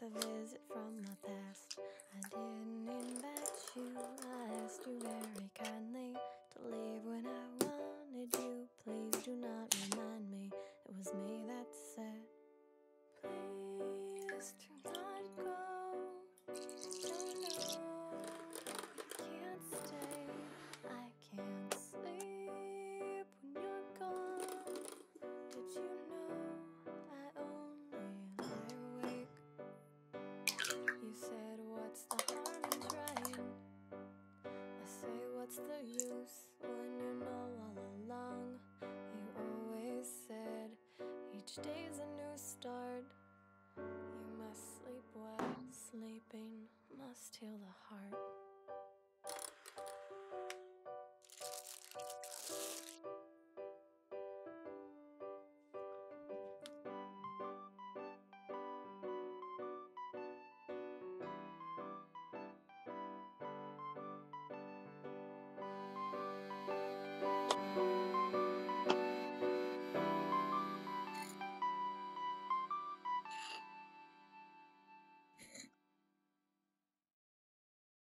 with a visit from my past. I didn't invite you, I asked you very kindly to leave when I wanted you. Please do not remind me it was me that said, please do not go. No, no, you can't stay. I can't sleep when you're gone. Did you know I only lie awake? You said, what's the harm in trying? I say, what's the use when you know all along? You always said, each day's a new start. You must sleep well, sleeping must heal the heart.